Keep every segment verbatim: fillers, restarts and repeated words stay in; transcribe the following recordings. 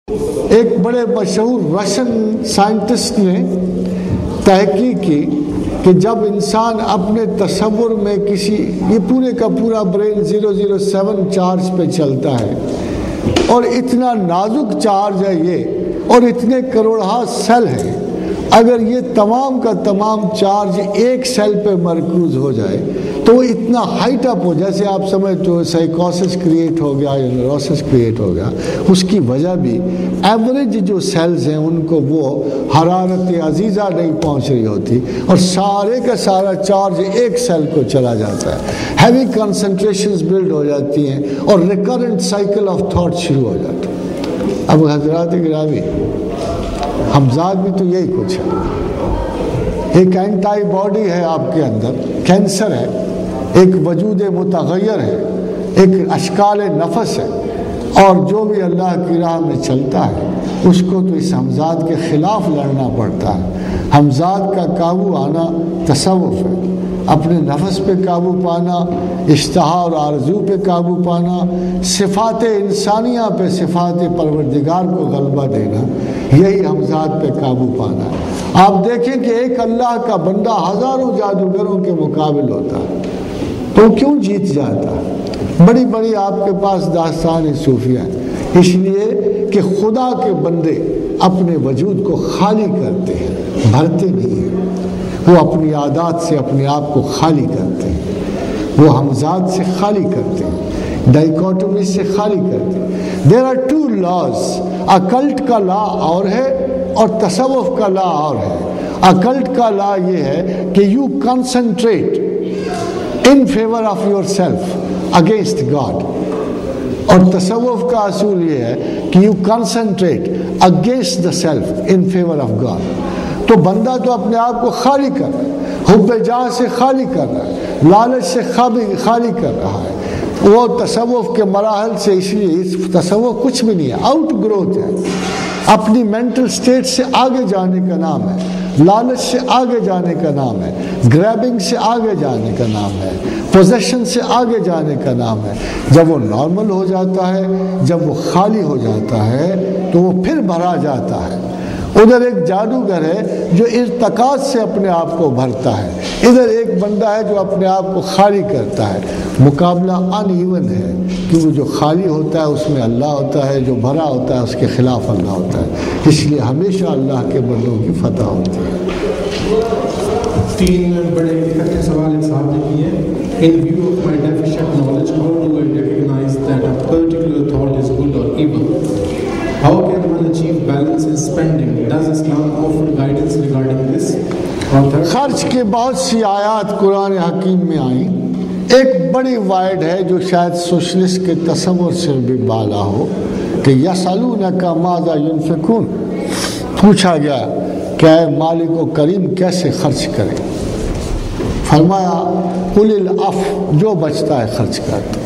ایک بڑے مشہور رشین سائنٹسٹ نے تحقیق کی کہ جب انسان اپنے تصور میں کسی، یہ پورے کا پورا brain zero zero seven charge پہ چلتا ہے اور اتنا نازک چارج ہے یہ، اور اتنے کروڑہا سیل ہیں، اگر یہ تمام کا تمام چارج ایک سیل پہ مرکوز ہو جائے تو وہ اتنا ہائٹ اپ ہو، جیسے آپ سمجھتے ہو سائیکوسس کریٹ ہو گیا یا نیوروسس کریٹ ہو گیا، اس کی وجہ بھی ایوریج جو سیلز ہیں ان کو وہ حرارت عزیزہ نہیں پہنچ رہی ہوتی اور سارے کا سارا چارج ایک سیل کو چلا جاتا ہے، ہیوی کنسنٹریشنز بلڈ ہو جاتی ہیں اور ریکرنٹ سائیکل آف تھاٹ شروع ہو جاتا ہے۔ اب حضرات گرامی، ہمزاد بھی تو یہی کچھ ہے، ایک اینٹائی باڈی ہے آپ کے اندر، کینسر ہے، ایک وجود متغیر ہے، ایک اشکال نفس ہے، اور جو بھی اللہ کی راہ میں چلتا ہے اس کو تو اس ہمزاد کے خلاف لڑنا پڑتا ہے۔ ہمزاد کا قابو آنا تصوف ہے، اپنے نفس پہ قابو پانا، اشتہا اور آرزو پہ قابو پانا، صفات انسانیہ پہ صفات پروردگار کو غلبہ دینا، یہی ہمزاد پہ قابو پانا ہے۔ آپ دیکھیں کہ ایک اللہ کا بندہ ہزاروں جادوگروں کے مقابل ہوتا ہے تو کیوں جیت جاتا ہے؟ بڑی بڑی آپ کے پاس داستان صوفیہ ہے، اس لیے کہ خدا کے بندے اپنے وجود کو خالی کرتے ہیں، بھرتے نہیں ہیں، وہ اپنی عادات سے اپنے آپ کو خالی کرتے ہیں، وہ ہمزاد سے خالی کرتے ہیں، ڈائیکوٹومی سے خالی کرتے ہیں۔ There are two laws, occult کا لا اور ہے اور تصوف کا لا اور ہے۔ اکلٹ کا لا یہ ہے کہ you concentrate in favor of yourself against God، اور تصوف کا اصول یہ ہے کہ you concentrate against the self in favor of God۔ تو بندہ تو اپنے آپ کو خالی کر رہا ہے، حب جاہ سے خالی کر رہا ہے، لالچ سے خالی کر رہا ہے، وہ تصوف کے مراحل سے، اس لیے تصوف کچھ بھی نہیں ہے، آؤٹ گروتھ ہے، اپنی مینٹل سٹیٹ سے آگے جانے کا نام ہے، لالچ سے آگے جانے کا نام ہے، گریبنگ سے آگے جانے کا نام ہے، پوزیشن سے آگے جانے کا نام ہے۔ جب وہ نارمل ہو جاتا ہے، جب وہ خالی ہو جاتا ہے تو وہ پھر بھرا جاتا ہے۔ ادھر ایک جادوگر ہے جو ارتکاز سے اپنے آپ کو بھرتا ہے، ادھر ایک بندہ ہے جو اپنے آپ کو خالی کرتا ہے۔ مقابلہ ان ایون ہے، کیونکہ جو خالی ہوتا ہے اس میں اللہ ہوتا ہے، جو بھرا ہوتا ہے اس کے خلاف اللہ ہوتا ہے، اس لیے ہمیشہ اللہ کے بندوں کی فتح ہوتی ہے۔ تین بڑے اکٹھے سوال ایک صاحب نے کیے ہیں۔ In view of my deficient knowledge, how do I recognize that a particular thought is good or evil? How can one achieve balance in spending? Does Islam offer guidance regarding this? خرچ کے بہت سی آیات قرآن حکیم میں آئیں۔ ایک بڑی wide ہے جو شاید سوشلسٹ کے تصور سے بھی بالا ہو کہ یسألونک ماذا ینفقون، پوچھا گیا کہ اے مالک و کریم کیسے خرچ کریں؟ فرمایا قل العفو، جو بچتا ہے خرچ کرتا،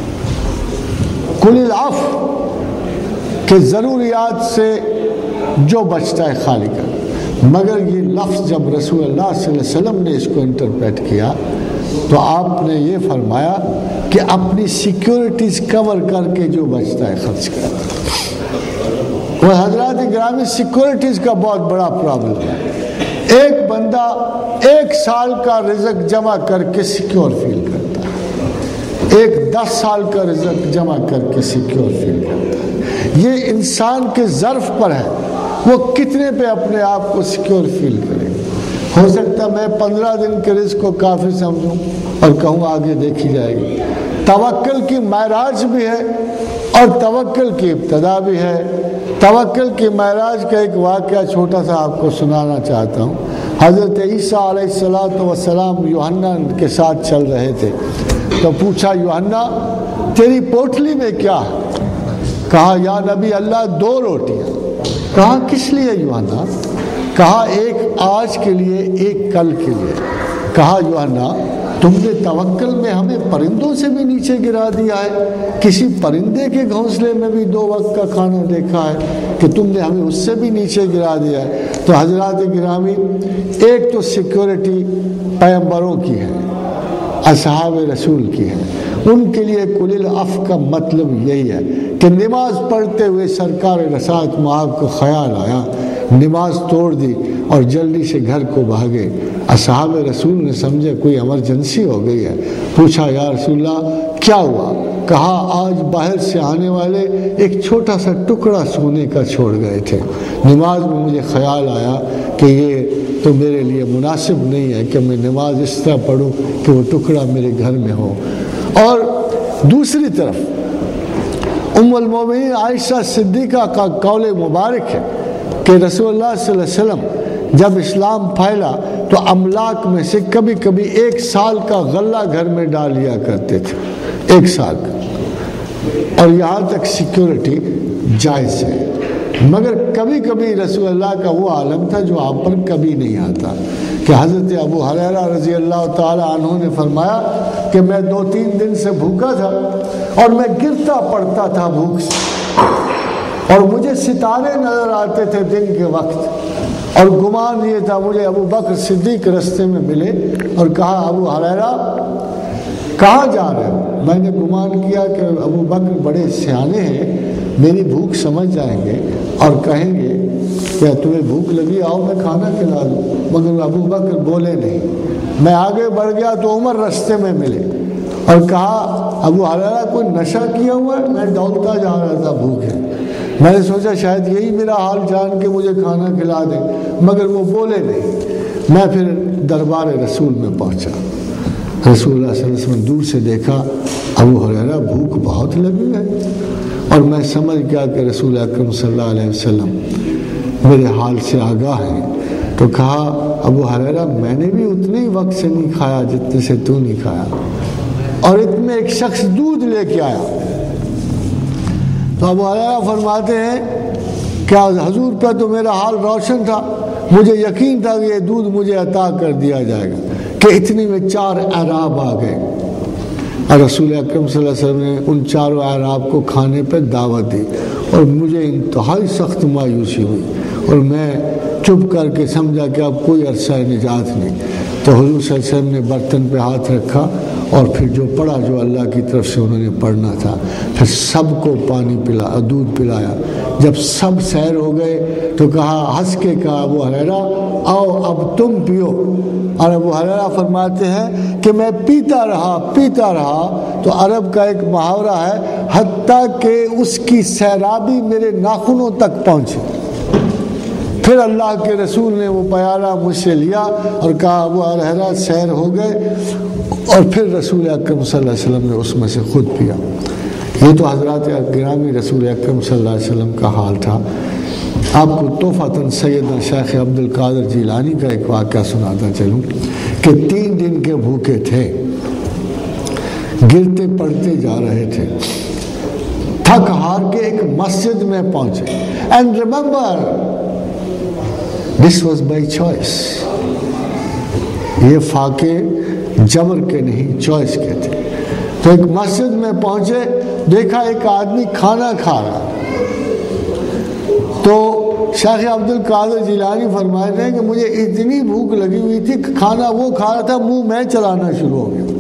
قل العفو کہ ضروریات سے جو بچتا ہے خالی کر۔ مگر یہ لفظ جب رسول اللہ صلی اللہ علیہ وسلم نے اس کو انٹرپریٹ کیا تو آپ نے یہ فرمایا کہ اپنی سیکیورٹیز کور کر کے جو بچتا ہے خرچ کرتا۔ وہ حضرات گرامی، سیکیورٹیز کا بہت بڑا پرابلم ہے۔ ایک بندہ ایک سال کا رزق جمع کر کے سیکیور فیل کرتا ہے، ایک دس سال کا رزق جمع کر کے سیکیور فیل کرتا ہے۔ یہ انسان کے ظرف پر ہے، وہ کتنے پہ اپنے آپ کو سیکیور فیل کرے۔ ہو سکتا میں پندرہ دن کے رزق کو کافی سمجھوں اور کہوں آگے دیکھی جائے گی۔ توکل کی معراج بھی ہے اور توکل کی ابتدا بھی ہے۔ توکل کی معراج کا ایک واقعہ چھوٹا سا آپ کو سنانا چاہتا ہوں۔ حضرت عیسیٰ علیہ الصلوۃ والسلام یوحنا کے ساتھ چل رہے تھے تو پوچھا یوحنا تیری پوٹلی میں کیا ہے؟ کہا یا نبی اللہ دو روٹیاں۔ کہا کس لیے یوحنا؟ کہا ایک آج کے لیے ایک کل کے لیے۔ کہا یوحنا تم نے توکل میں ہمیں پرندوں سے بھی نیچے گرا دیا ہے، کسی پرندے کے گھونسلے میں بھی دو وقت کا کھانا دیکھا ہے کہ تم نے ہمیں اس سے بھی نیچے گرا دیا ہے۔ تو حضرات گرامی، ایک تو سیکیورٹی پیغمبروں کی ہے، اصحاب رسول کی ہے، ان کے لیے قل العفو کا مطلب یہی ہے کہ نماز پڑھتے ہوئے سرکار رسالت مآب کو خیال آیا، نماز توڑ دی اور جلدی سے گھر کو بھاگے۔ اصحاب رسول نے سمجھا کوئی ایمرجنسی ہو گئی ہے، پوچھا یا رسول اللہ کیا ہوا؟ کہا آج باہر سے آنے والے ایک چھوٹا سا ٹکڑا سونے کا چھوڑ گئے تھے، نماز میں مجھے خیال آیا کہ یہ تو میرے لیے مناسب نہیں ہے کہ میں نماز اس طرح پڑھوں کہ وہ ٹکڑا میرے گھر میں ہو۔ اور دوسری طرف ام المومنین عائشہ صدیقہ کا قول مبارک ہے کہ رسول اللہ صلی اللہ علیہ وسلم جب اسلام پھیلا تو املاک میں سے کبھی کبھی ایک سال کا غلہ گھر میں ڈال لیا کرتے تھے، ایک سال کا، اور یہاں تک سیکیورٹی جائز ہے۔ مگر کبھی کبھی رسول اللہ کا وہ عالم تھا جو آپ پر کبھی نہیں آتا کہ حضرت ابو ہریرہ رضی اللہ تعالی عنہ نے فرمایا کہ میں دو تین دن سے بھوکا تھا اور میں گرتا پڑتا تھا بھوک سے، اور مجھے ستارے نظر آتے تھے دن کے وقت، اور گمان یہ تھا مجھے ابو بکر صدیق رستے میں ملے اور کہا ابو ہریرہ کہاں جا رہے ہو؟ میں نے گمان کیا کہ ابو بکر بڑے سیانے ہیں، میری بھوک سمجھ جائیں گے اور کہیں گے کہ تمہیں بھوک لگی آؤ میں کھانا کھلا دوں، مگر ابو بکر بولے نہیں۔ میں آگے بڑھ گیا تو عمر رستے میں ملے اور کہا ابو ہریرہ کوئی نشہ کیا ہوا ہے؟ میں ڈولتا جا رہا تھا بھوک ہے۔ میں نے سوچا شاید یہی میرا حال جان کے مجھے کھانا کھلا دیں، مگر وہ بولے نہیں۔ میں پھر دربار رسول میں پہنچا، رسول اللہ صلی اللہ علیہ وسلم دور سے دیکھا ابو ہریرہ بھوک بہت لگی ہے، اور میں سمجھ گیا کہ رسول اکرم صلی اللہ علیہ وسلم میرے حال سے آگاہ ہیں، تو کہا ابو ہریرہ میں نے بھی اتنے ہی وقت سے نہیں کھایا جتنے سے تو نہیں کھایا، اور اتنے ایک شخص دودھ لے کے آیا۔ تو ابو ہریرہ فرماتے ہیں کہ حضور پہ تو میرا حال روشن تھا، مجھے یقین تھا کہ یہ دودھ مجھے عطا کر دیا جائے گا، کہ اتنی میں چار اعراب آ گئے، اور رسول اکرم صلی اللہ علیہ وسلم نے ان چاروں اعراب کو کھانے پہ دعوت دی، اور مجھے انتہائی سخت مایوسی ہوئی، اور میں چپ کر کے سمجھا کہ اب کوئی عرصہ نجات نہیں۔ تو حضور صلی اللہ علیہ وسلم نے برتن پہ ہاتھ رکھا اور پھر جو پڑھا جو اللہ کی طرف سے انہوں نے پڑھنا تھا، پھر سب کو پانی پلا دودھ پلایا۔ جب سب سیر ہو گئے تو کہا ہنس کے کہا ابو ہریرہ آؤ اب تم پیو، اور ابو ہریرہ فرماتے ہیں کہ میں پیتا رہا پیتا رہا تو عرب کا ایک محاورہ ہے حتیٰ کہ اس کی سیرابی میرے ناخنوں تک پہنچی۔ پھر اللہ کے رسول نے وہ پیالہ مجھ سے لیا اور کہا ابو ہریرہ سیر ہو گئے، اور پھر رسول اکرم صلی اللہ علیہ وسلم نے اس میں سے خود پیا۔ یہ تو حضرات گرامی رسول اکرم صلی اللہ علیہ وسلم کا حال تھا۔ آپ کو تحفۃً سیدنا شیخ عبد القادر جیلانی کا ایک واقعہ سناتا چلوں کہ تین دن کے بھوکے تھے، گرتے پڑتے جا رہے تھے، تھک ہار کے ایک مسجد میں پہنچے۔ And remember this was by choice, یہ فاقے جبر کے نہیں چوائس کے تھے۔ تو ایک مسجد میں پہنچے، دیکھا ایک آدمی کھانا کھا رہا، تو شیخ عبد القادر جیلانی فرماتے ہیں کہ مجھے اتنی بھوک لگی ہوئی تھی کہ کھانا وہ کھا رہا تھا منہ میں چلانا شروع ہو گیا،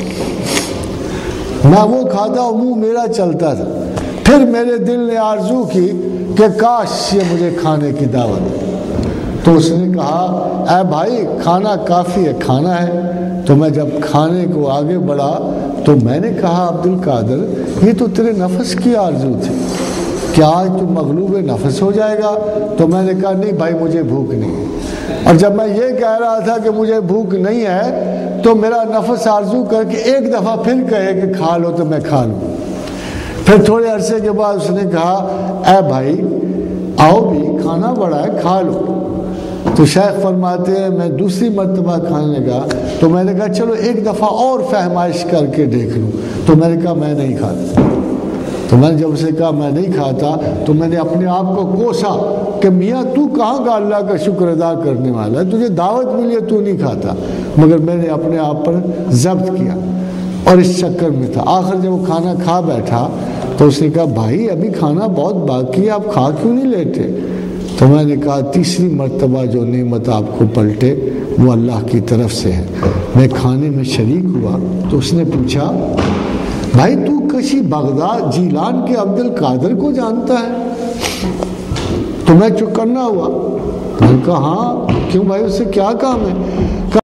میں وہ کھاتا اور منہ میرا چلتا تھا۔ پھر میرے دل نے آرزو کی کہ کاش یہ مجھے کھانے کی دعوت دے، تو اس نے کہا اے بھائی کھانا کافی ہے، کھانا ہے۔ تو میں جب کھانے کو آگے بڑھا تو میں نے کہا عبد القادر یہ تو تیرے نفس کی آرزو تھی، کیا آج تو مغلوب نفس ہو جائے گا؟ تو میں نے کہا نہیں بھائی مجھے بھوک نہیں ہے، اور جب میں یہ کہہ رہا تھا کہ مجھے بھوک نہیں ہے تو میرا نفس آرزو کر کے ایک دفعہ پھر کہے کہ کھا لو تو میں کھا لوں۔ پھر تھوڑے عرصے کے بعد اس نے کہا اے بھائی آؤ بھی کھانا بڑا ہے کھا لو۔ تو شیخ فرماتے ہیں میں دوسری مرتبہ کھانے لگا تو میں نے کہا چلو ایک دفعہ اور فہمائش کر کے دیکھ لوں، تو میں نے کہا میں نہیں کھاتا۔ تو میں نے جب اسے کہا میں نہیں کھاتا تو میں نے اپنے آپ کو کوسا کہ میاں تو کہاں کا اللہ کا شکر ادا کرنے والا ہے، تجھے دعوت ملی ہے تو نہیں کھاتا، مگر میں نے اپنے آپ پر ضبط کیا اور اس چکر میں تھا۔ آخر جب وہ کھانا کھا بیٹھا تو اس نے کہا بھائی ابھی کھانا بہت باقی ہے، آپ کھا کیوں نہیں لیتے؟ تو میں نے کہا تیسری مرتبہ جو نعمت آپ کو پلٹے وہ اللہ کی طرف سے ہے۔ میں کھانے میں شریک ہوا تو اس نے پوچھا بھائی تو کسی بغداد جیلان کے عبد القادر کو جانتا ہے؟ تو میں چپ کرنا ہوا. میں نے کہا ہاں. کیوں بھائی، اس سے کیا کام ہے؟